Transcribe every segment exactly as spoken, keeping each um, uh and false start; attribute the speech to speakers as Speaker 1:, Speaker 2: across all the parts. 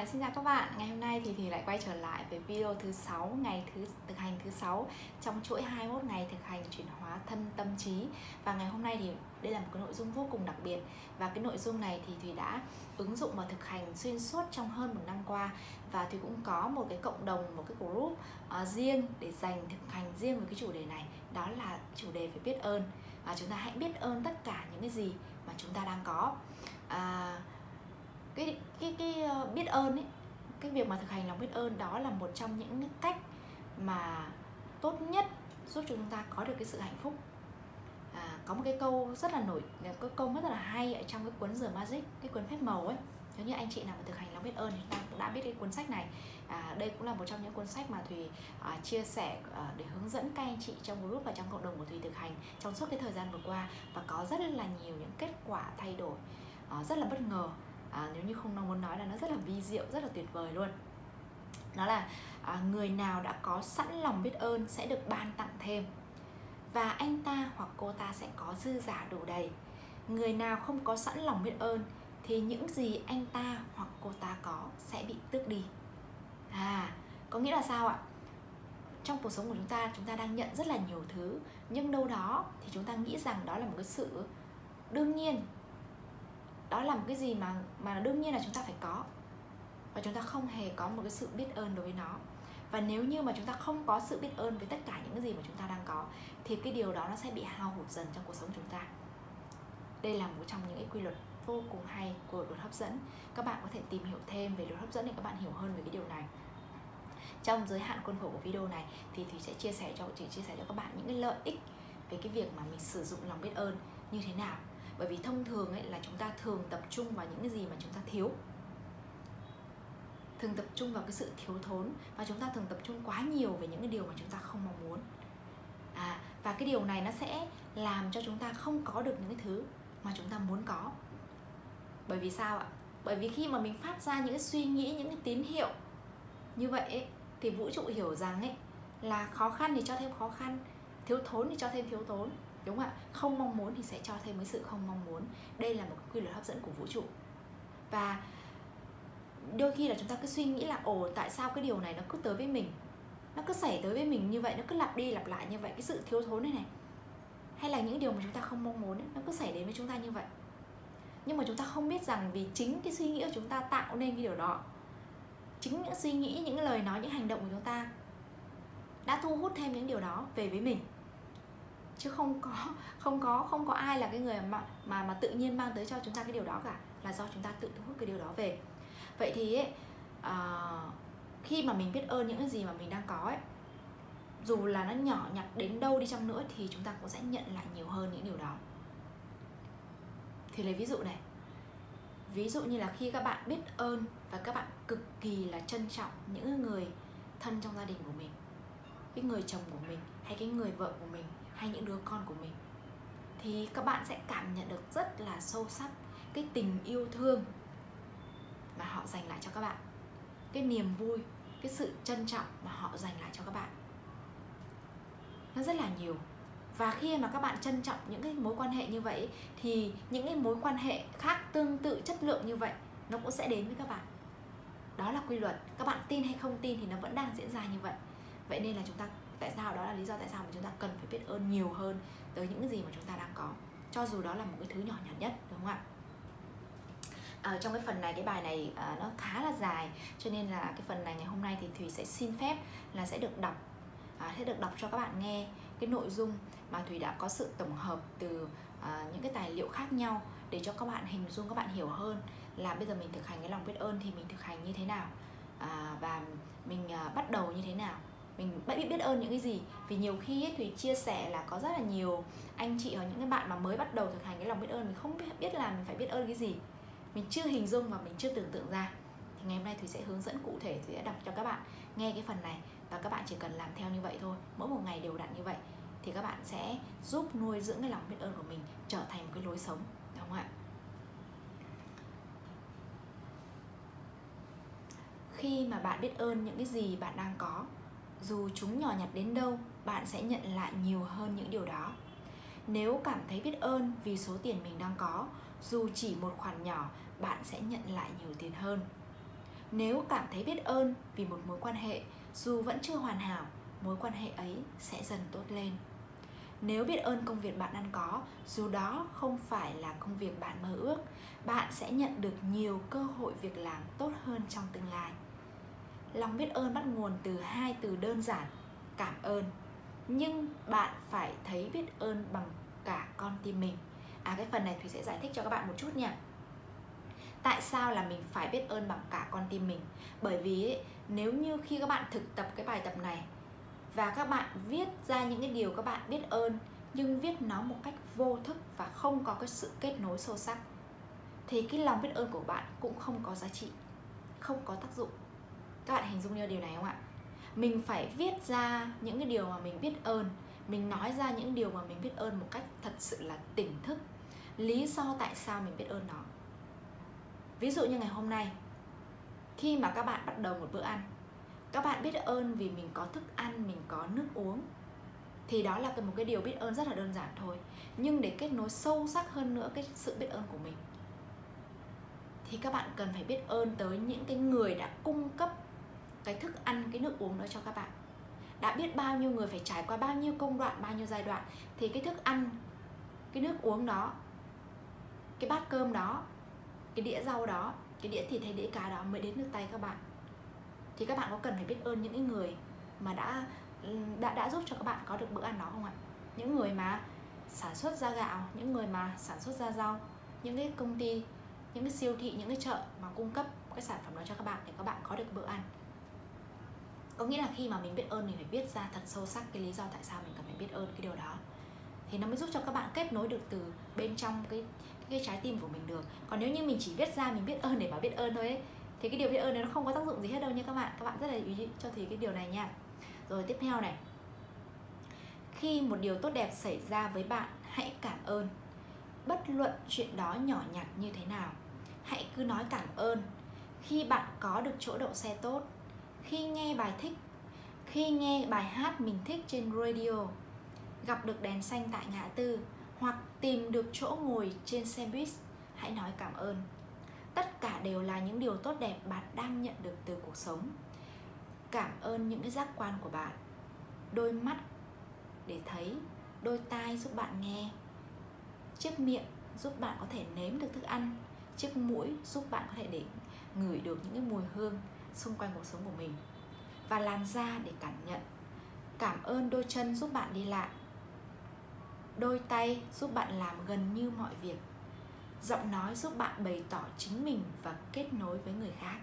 Speaker 1: À, xin chào các bạn, ngày hôm nay thì thì lại quay trở lại với video thứ sáu, ngày thứ thực hành thứ sáu trong chuỗi hai mươi mốt ngày thực hành chuyển hóa thân tâm trí. Và ngày hôm nay thì đây là một cái nội dung vô cùng đặc biệt, và cái nội dung này thì Thùy đã ứng dụng và thực hành xuyên suốt trong hơn một năm qua. Và Thùy cũng có một cái cộng đồng, một cái group uh, riêng để dành thực hành riêng với cái chủ đề này, đó là chủ đề về biết ơn. Và chúng ta hãy biết ơn tất cả những cái gì mà chúng ta đang có. À, cái cái cái uh, biết ơn ấy, cái việc mà thực hành lòng biết ơn đó là một trong những cái cách mà tốt nhất giúp chúng ta có được cái sự hạnh phúc. À, có một cái câu rất là nổi, cái câu rất là hay ở trong cái cuốn The Magic, cái cuốn phép màu ấy. Nếu như anh chị nào mà thực hành lòng biết ơn thì chúng ta cũng đã biết cái cuốn sách này. À, đây cũng là một trong những cuốn sách mà Thùy à, chia sẻ à, để hướng dẫn các anh chị trong group và trong cộng đồng của Thùy thực hành trong suốt cái thời gian vừa qua, và có rất là nhiều những kết quả thay đổi à, rất là bất ngờ. À, nếu như không muốn nói là nó rất là vi diệu, rất là tuyệt vời luôn. Đó là à, người nào đã có sẵn lòng biết ơn sẽ được ban tặng thêm, và anh ta hoặc cô ta sẽ có dư giả đủ đầy. Người nào không có sẵn lòng biết ơn thì những gì anh ta hoặc cô ta có sẽ bị tước đi. À, có nghĩa là sao ạ? Trong cuộc sống của chúng ta, chúng ta đang nhận rất là nhiều thứ, nhưng đâu đó thì chúng ta nghĩ rằng đó là một cái sự đương nhiên, đó là một cái gì mà mà đương nhiên là chúng ta phải có, và chúng ta không hề có một cái sự biết ơn đối với nó. Và nếu như mà chúng ta không có sự biết ơn với tất cả những cái gì mà chúng ta đang có thì cái điều đó nó sẽ bị hao hụt dần trong cuộc sống chúng ta. Đây là một trong những cái quy luật vô cùng hay của luật hấp dẫn. Các bạn có thể tìm hiểu thêm về luật hấp dẫn để các bạn hiểu hơn về cái điều này. Trong giới hạn khuôn khổ của video này thì Thùy sẽ chia sẻ cho chị chia sẻ cho các bạn những cái lợi ích về cái việc mà mình sử dụng lòng biết ơn như thế nào. Bởi vì thông thường ấy là chúng ta thường tập trung vào những cái gì mà chúng ta thiếu, thường tập trung vào cái sự thiếu thốn, và chúng ta thường tập trung quá nhiều về những cái điều mà chúng ta không mong muốn. À, và cái điều này nó sẽ làm cho chúng ta không có được những cái thứ mà chúng ta muốn có. Bởi vì sao ạ? Bởi vì khi mà mình phát ra những cái suy nghĩ, những cái tín hiệu như vậy ấy, thì vũ trụ hiểu rằng ấy là khó khăn thì cho thêm khó khăn, thiếu thốn thì cho thêm thiếu thốn, đúng không ạ? Không mong muốn thì sẽ cho thêm cái sự không mong muốn. Đây là một quy luật hấp dẫn của vũ trụ. Và đôi khi là chúng ta cứ suy nghĩ là ồ, tại sao cái điều này nó cứ tới với mình, nó cứ xảy tới với mình như vậy, nó cứ lặp đi lặp lại như vậy, cái sự thiếu thốn này này, hay là những điều mà chúng ta không mong muốn ấy, nó cứ xảy đến với chúng ta như vậy. Nhưng mà chúng ta không biết rằng vì chính cái suy nghĩ của chúng ta tạo nên cái điều đó. Chính những suy nghĩ, những lời nói, những hành động của chúng ta đã thu hút thêm những điều đó về với mình, chứ không có không có không có ai là cái người mà mà mà tự nhiên mang tới cho chúng ta cái điều đó cả, là do chúng ta tự thu hút cái điều đó về. Vậy thì ấy, à, khi mà mình biết ơn những cái gì mà mình đang có ấy, dù là nó nhỏ nhặt đến đâu đi chăng nữa thì chúng ta cũng sẽ nhận lại nhiều hơn những điều đó. Thì lấy ví dụ này, ví dụ như là khi các bạn biết ơn và các bạn cực kỳ là trân trọng những người thân trong gia đình của mình, cái người chồng của mình, hay cái người vợ của mình, hay những đứa con của mình, thì các bạn sẽ cảm nhận được rất là sâu sắc cái tình yêu thương mà họ dành lại cho các bạn, cái niềm vui, cái sự trân trọng mà họ dành lại cho các bạn. Nó rất là nhiều. Và khi mà các bạn trân trọng những cái mối quan hệ như vậy thì những cái mối quan hệ khác tương tự chất lượng như vậy nó cũng sẽ đến với các bạn. Đó là quy luật. Các bạn tin hay không tin thì nó vẫn đang diễn ra như vậy. Vậy nên là chúng ta, tại sao, đó là lý do tại sao mà chúng ta cần phải biết ơn nhiều hơn tới những cái gì mà chúng ta đang có, cho dù đó là một cái thứ nhỏ nhặt nhất, đúng không ạ? À, trong cái phần này, cái bài này à, nó khá là dài, cho nên là cái phần này ngày hôm nay thì Thùy sẽ xin phép là sẽ được đọc à, sẽ được đọc cho các bạn nghe cái nội dung mà Thùy đã có sự tổng hợp từ à, những cái tài liệu khác nhau, để cho các bạn hình dung, các bạn hiểu hơn là bây giờ mình thực hành cái lòng biết ơn thì mình thực hành như thế nào, à, và mình à, bắt đầu như thế nào, mình biết biết ơn những cái gì. Vì nhiều khi ấy, Thùy chia sẻ là có rất là nhiều anh chị hoặc những cái bạn mà mới bắt đầu thực hành cái lòng biết ơn, mình không biết, biết là mình phải biết ơn cái gì, mình chưa hình dung và mình chưa tưởng tượng ra. Thì ngày hôm nay Thùy sẽ hướng dẫn cụ thể, Thùy sẽ đọc cho các bạn nghe cái phần này, và các bạn chỉ cần làm theo như vậy thôi, mỗi một ngày đều đặn như vậy, thì các bạn sẽ giúp nuôi dưỡng cái lòng biết ơn của mình trở thành một cái lối sống, đúng không ạ? Khi mà bạn biết ơn những cái gì bạn đang có, dù chúng nhỏ nhặt đến đâu, bạn sẽ nhận lại nhiều hơn những điều đó. Nếu cảm thấy biết ơn vì số tiền mình đang có, dù chỉ một khoản nhỏ, bạn sẽ nhận lại nhiều tiền hơn. Nếu cảm thấy biết ơn vì một mối quan hệ, dù vẫn chưa hoàn hảo, mối quan hệ ấy sẽ dần tốt lên. Nếu biết ơn công việc bạn đang có, dù đó không phải là công việc bạn mơ ước, bạn sẽ nhận được nhiều cơ hội việc làm tốt hơn trong tương lai. Lòng biết ơn bắt nguồn từ hai từ đơn giản, cảm ơn. Nhưng bạn phải thấy biết ơn bằng cả con tim mình. À, cái phần này Thùy sẽ giải thích cho các bạn một chút nha. Tại sao là mình phải biết ơn bằng cả con tim mình? Bởi vì ấy, nếu như khi các bạn thực tập cái bài tập này và các bạn viết ra những cái điều các bạn biết ơn, nhưng viết nó một cách vô thức và không có cái sự kết nối sâu sắc, thì cái lòng biết ơn của bạn cũng không có giá trị, không có tác dụng. Các bạn hình dung như điều này không ạ? Mình phải viết ra những cái điều mà mình biết ơn, mình nói ra những điều mà mình biết ơn một cách thật sự là tỉnh thức. Lý do tại sao mình biết ơn nó. Ví dụ như ngày hôm nay, khi mà các bạn bắt đầu một bữa ăn, các bạn biết ơn vì mình có thức ăn, mình có nước uống, thì đó là một cái điều biết ơn rất là đơn giản thôi. Nhưng để kết nối sâu sắc hơn nữa cái sự biết ơn của mình, thì các bạn cần phải biết ơn tới những cái người đã cung cấp cái thức ăn, cái nước uống đó cho các bạn. Đã biết bao nhiêu người phải trải qua bao nhiêu công đoạn, bao nhiêu giai đoạn, thì cái thức ăn, cái nước uống đó, cái bát cơm đó, cái đĩa rau đó, cái đĩa thịt hay đĩa cá đó mới đến được tay các bạn. Thì các bạn có cần phải biết ơn những người mà đã đã đã giúp cho các bạn có được bữa ăn đó không ạ? Những người mà sản xuất ra gạo, những người mà sản xuất ra rau, những cái công ty, những cái siêu thị, những cái chợ mà cung cấp cái sản phẩm đó cho các bạn để các bạn có được bữa ăn. Có nghĩa là khi mà mình biết ơn, mình phải viết ra thật sâu sắc cái lý do tại sao mình cần phải biết ơn cái điều đó, thì nó mới giúp cho các bạn kết nối được từ bên trong cái cái trái tim của mình được. Còn nếu như mình chỉ viết ra mình biết ơn để mà biết ơn thôi ấy, thì cái điều biết ơn này nó không có tác dụng gì hết đâu nha các bạn. Các bạn rất là ý cho thì cái điều này nha. Rồi tiếp theo này, khi một điều tốt đẹp xảy ra với bạn, hãy cảm ơn. Bất luận chuyện đó nhỏ nhặt như thế nào, hãy cứ nói cảm ơn. Khi bạn có được chỗ đậu xe tốt, khi nghe bài thích, khi nghe bài hát mình thích trên radio, gặp được đèn xanh tại ngã tư, hoặc tìm được chỗ ngồi trên xe buýt, hãy nói cảm ơn. Tất cả đều là những điều tốt đẹp bạn đang nhận được từ cuộc sống. Cảm ơn những cái giác quan của bạn. Đôi mắt để thấy, đôi tai giúp bạn nghe, chiếc miệng giúp bạn có thể nếm được thức ăn, chiếc mũi giúp bạn có thể để ngửi được những cái mùi hương xung quanh cuộc sống của mình, và làn da để cảm nhận. Cảm ơn đôi chân giúp bạn đi lại, đôi tay giúp bạn làm gần như mọi việc, giọng nói giúp bạn bày tỏ chính mình và kết nối với người khác.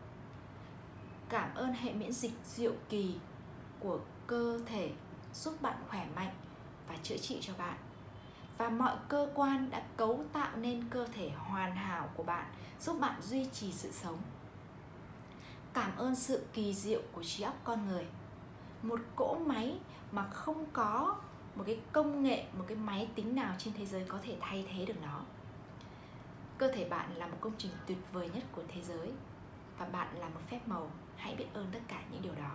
Speaker 1: Cảm ơn hệ miễn dịch diệu kỳ của cơ thể giúp bạn khỏe mạnh và chữa trị cho bạn. Và mọi cơ quan đã cấu tạo nên cơ thể hoàn hảo của bạn, giúp bạn duy trì sự sống. Cảm ơn sự kỳ diệu của trí óc con người. Một cỗ máy mà không có một cái công nghệ, một cái máy tính nào trên thế giới có thể thay thế được nó. Cơ thể bạn là một công trình tuyệt vời nhất của thế giới, và bạn là một phép màu. Hãy biết ơn tất cả những điều đó.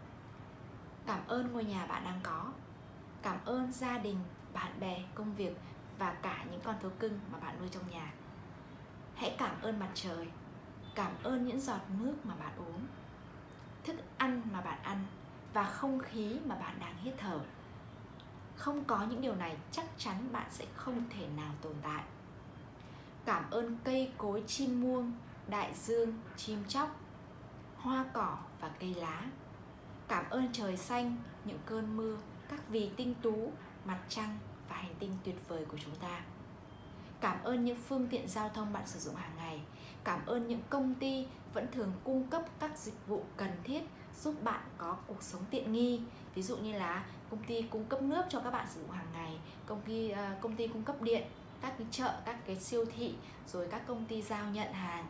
Speaker 1: Cảm ơn ngôi nhà bạn đang có. Cảm ơn gia đình, bạn bè, công việc và cả những con thú cưng mà bạn nuôi trong nhà. Hãy cảm ơn mặt trời. Cảm ơn những giọt nước mà bạn uống, thức ăn mà bạn ăn và không khí mà bạn đang hít thở. Không có những điều này, chắc chắn bạn sẽ không thể nào tồn tại. Cảm ơn cây cối, chim muông, đại dương, chim chóc, hoa cỏ và cây lá. Cảm ơn trời xanh, những cơn mưa, các vì tinh tú, mặt trăng và hành tinh tuyệt vời của chúng ta. Cảm ơn những phương tiện giao thông bạn sử dụng hàng ngày. Cảm ơn những công ty vẫn thường cung cấp các dịch vụ cần thiết giúp bạn có cuộc sống tiện nghi. Ví dụ như là công ty cung cấp nước cho các bạn sử dụng hàng ngày, công ty, uh, công ty cung cấp điện, các cái chợ, các cái siêu thị, rồi các công ty giao nhận hàng.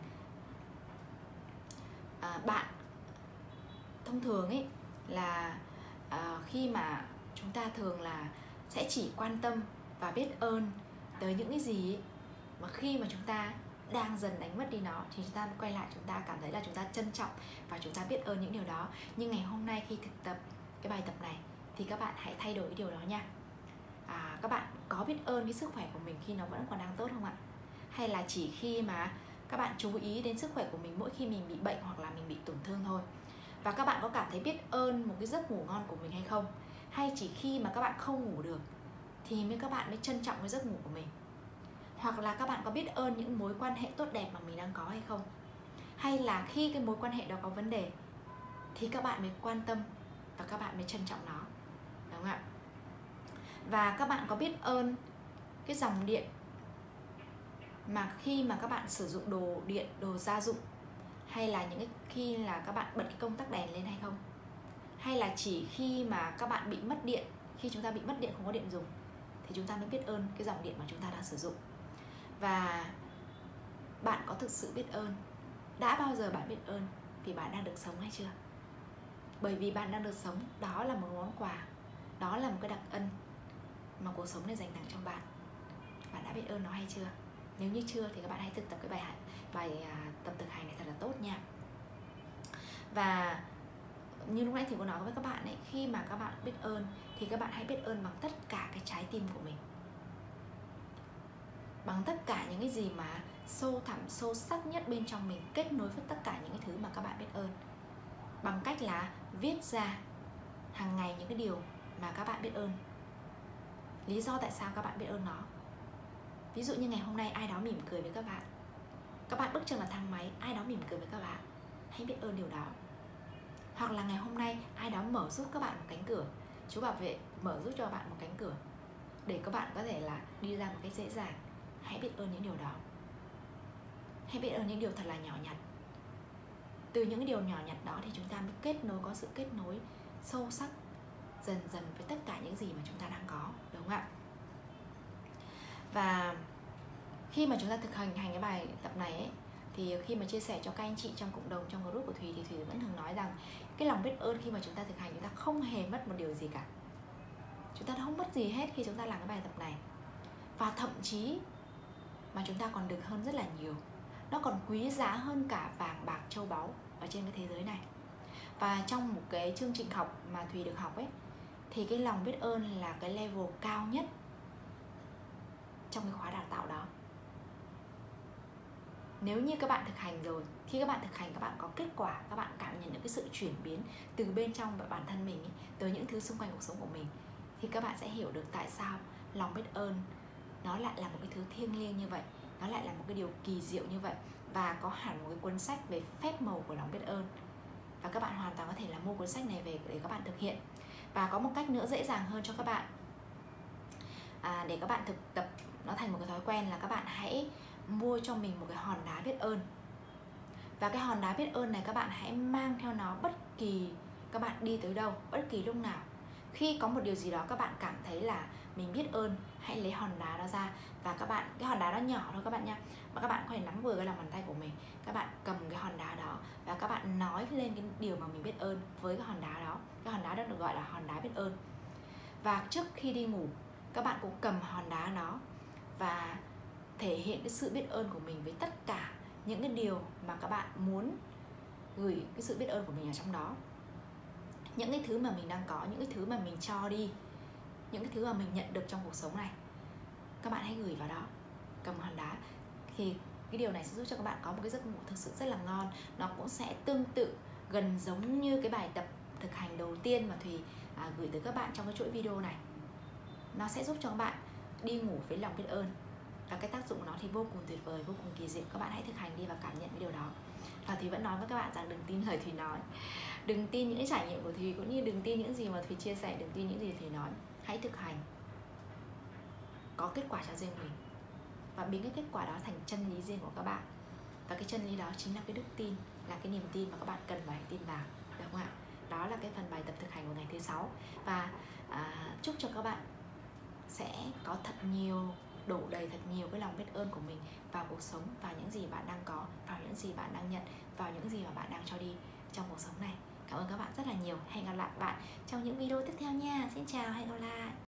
Speaker 1: À, bạn thông thường ấy là uh, khi mà chúng ta thường là sẽ chỉ quan tâm và biết ơn tới những cái gì ấy, mà khi mà chúng ta đang dần đánh mất đi nó thì chúng ta quay lại, chúng ta cảm thấy là chúng ta trân trọng và chúng ta biết ơn những điều đó. Nhưng ngày hôm nay khi thực tập cái bài tập này thì các bạn hãy thay đổi cái điều đó nha. À, các bạn có biết ơn cái sức khỏe của mình khi nó vẫn còn đang tốt không ạ? Hay là chỉ khi mà các bạn chú ý đến sức khỏe của mình mỗi khi mình bị bệnh hoặc là mình bị tổn thương thôi. Và các bạn có cảm thấy biết ơn một cái giấc ngủ ngon của mình hay không? Hay chỉ khi mà các bạn không ngủ được thì mới các bạn mới trân trọng cái giấc ngủ của mình? Hoặc là các bạn có biết ơn những mối quan hệ tốt đẹp mà mình đang có hay không? Hay là khi cái mối quan hệ đó có vấn đề thì các bạn mới quan tâm và các bạn mới trân trọng nó, đúng không ạ? Và các bạn có biết ơn cái dòng điện mà khi mà các bạn sử dụng đồ điện, đồ gia dụng, hay là những cái khi là các bạn bật cái công tắc đèn lên hay không? Hay là chỉ khi mà các bạn bị mất điện, khi chúng ta bị mất điện không có điện dùng thì chúng ta mới biết ơn cái dòng điện mà chúng ta đang sử dụng? Và bạn có thực sự biết ơn? Đã bao giờ bạn biết ơn vì bạn đang được sống hay chưa? Bởi vì bạn đang được sống, đó là một món quà, đó là một cái đặc ân mà cuộc sống này dành tặng cho bạn. Bạn đã biết ơn nó hay chưa? Nếu như chưa thì các bạn hãy thực tập cái bài bài tập thực hành này thật là tốt nha. Và như lúc nãy thì có nói với các bạn ấy, khi mà các bạn biết ơn thì các bạn hãy biết ơn bằng tất cả cái trái tim của mình, bằng tất cả những cái gì mà sâu thẳm, sâu sắc nhất bên trong mình, kết nối với tất cả những cái thứ mà các bạn biết ơn, bằng cách là viết ra hàng ngày những cái điều mà các bạn biết ơn. Lý do tại sao các bạn biết ơn nó. Ví dụ như ngày hôm nay ai đó mỉm cười với các bạn, các bạn bước chân vào thang máy, ai đó mỉm cười với các bạn, hãy biết ơn điều đó. Hoặc là ngày hôm nay ai đó mở giúp các bạn một cánh cửa, chú bảo vệ mở giúp cho bạn một cánh cửa để các bạn có thể là đi ra một cách dễ dàng, hãy biết ơn những điều đó. Hãy biết ơn những điều thật là nhỏ nhặt. Từ những điều nhỏ nhặt đó thì chúng ta mới kết nối, có sự kết nối sâu sắc dần dần với tất cả những gì mà chúng ta đang có, đúng không ạ? Và khi mà chúng ta thực hành hành cái bài tập này ấy, thì khi mà chia sẻ cho các anh chị trong cộng đồng, trong group của Thùy thì Thùy vẫn thường nói rằng cái lòng biết ơn khi mà chúng ta thực hành, chúng ta không hề mất một điều gì cả. Chúng ta không mất gì hết khi chúng ta làm cái bài tập này. Và thậm chí mà chúng ta còn được hơn rất là nhiều. Nó còn quý giá hơn cả vàng bạc châu báu ở trên cái thế giới này. Và trong một cái chương trình học mà Thùy được học ấy, thì cái lòng biết ơn là cái level cao nhất trong cái khóa đào tạo đó. Nếu như các bạn thực hành rồi, khi các bạn thực hành các bạn có kết quả, các bạn cảm nhận được cái sự chuyển biến từ bên trong bản thân mình ấy, tới những thứ xung quanh cuộc sống của mình, thì các bạn sẽ hiểu được tại sao lòng biết ơn nó lại là một cái thứ thiêng liêng như vậy, nó lại là một cái điều kỳ diệu như vậy. Và có hẳn một cái cuốn sách về phép màu của lòng biết ơn, và các bạn hoàn toàn có thể là mua cuốn sách này về để các bạn thực hiện. Và có một cách nữa dễ dàng hơn cho các bạn à, để các bạn thực tập nó thành một cái thói quen là các bạn hãy mua cho mình một cái hòn đá biết ơn. Và cái hòn đá biết ơn này các bạn hãy mang theo nó bất kỳ các bạn đi tới đâu, bất kỳ lúc nào. Khi có một điều gì đó các bạn cảm thấy là mình biết ơn, hãy lấy hòn đá đó ra. Và các bạn, cái hòn đá đó nhỏ thôi các bạn nha, và các bạn có thể nắm vừa cái lòng bàn tay của mình. Các bạn cầm cái hòn đá đó và các bạn nói lên cái điều mà mình biết ơn với cái hòn đá đó. Cái hòn đá đó được gọi là hòn đá biết ơn. Và trước khi đi ngủ, các bạn cũng cầm hòn đá đó và thể hiện cái sự biết ơn của mình với tất cả những cái điều mà các bạn muốn gửi cái sự biết ơn của mình ở trong đó. Những cái thứ mà mình đang có, những cái thứ mà mình cho đi, những cái thứ mà mình nhận được trong cuộc sống này, các bạn hãy gửi vào đó, cầm hòn đá. Thì cái điều này sẽ giúp cho các bạn có một cái giấc ngủ thực sự rất là ngon. Nó cũng sẽ tương tự gần giống như cái bài tập thực hành đầu tiên mà Thùy à, gửi tới các bạn trong cái chuỗi video này. Nó sẽ giúp cho các bạn đi ngủ với lòng biết ơn. Và cái tác dụng của nó thì vô cùng tuyệt vời, vô cùng kỳ diệu. Các bạn hãy thực hành đi và cảm nhận cái điều đó. Và Thùy vẫn nói với các bạn rằng đừng tin lời Thùy nói, đừng tin những cái trải nghiệm của Thùy, cũng như đừng tin những gì mà Thùy chia sẻ, đừng tin những gì Thùy nói. Hãy thực hành, có kết quả cho riêng mình, và biến cái kết quả đó thành chân lý riêng của các bạn. Và cái chân lý đó chính là cái đức tin, là cái niềm tin mà các bạn cần phải tin vào, được không ạ? Đó là cái phần bài tập thực hành của ngày thứ sáu. Và à, chúc cho các bạn sẽ có thật nhiều, đổ đầy thật nhiều cái lòng biết ơn của mình vào cuộc sống, vào những gì bạn đang có, vào những gì bạn đang nhận, vào những gì mà bạn đang cho đi trong cuộc sống này. Cảm ơn các bạn rất là nhiều. Hẹn gặp lại các bạn trong những video tiếp theo nha. Xin chào, hẹn gặp lại.